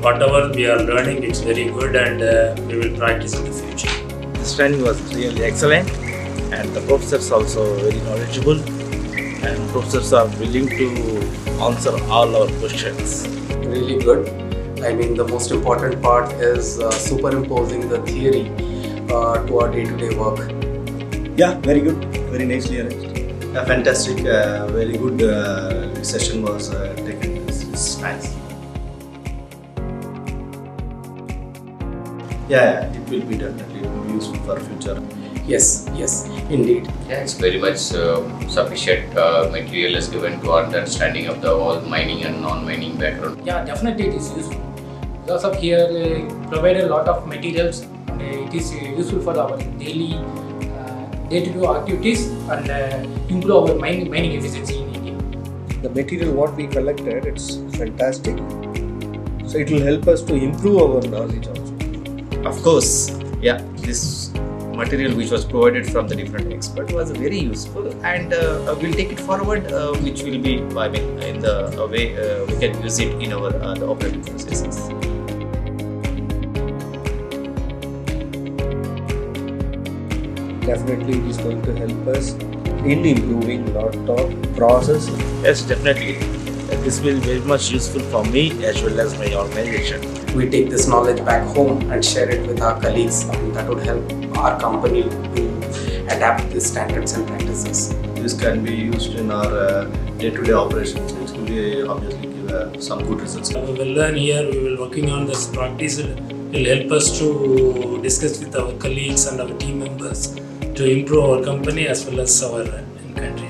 whatever we are learning, it's very good, and we will practice in the future. This training was really excellent, and the professors also very knowledgeable, and professors are willing to answer all our questions. Really good. I mean, the most important part is superimposing the theory to our day-to-day work. Yeah, very good. Very nicely arranged. A fantastic, very good session was taken. It's nice. Yeah, it will be definitely useful for future. Yes, indeed. Yeah, it's very much sufficient material is given to understanding of the all mining and non-mining background. Yeah, definitely it is useful. Because of here provide a lot of materials, and it is useful for our daily day-to-day activities and improve our mining efficiency in India. The material what we collected, it's fantastic. So it will help us to improve our knowledge also. Of course, yeah, this material which was provided from the different experts was very useful, and we'll take it forward, which will be, I mean, in the way we can use it in our the operating processes. Definitely it is going to help us in improving lot of process. Yes, definitely. This will be very much useful for me as well as my organization. We take this knowledge back home and share it with our colleagues, and that would help our company to adapt the standards and practices. This can be used in our day-to-day operations. It will obviously give some good results. We will learn here, we will working on this practice. It will help us to discuss with our colleagues and our team members to improve our company as well as our country.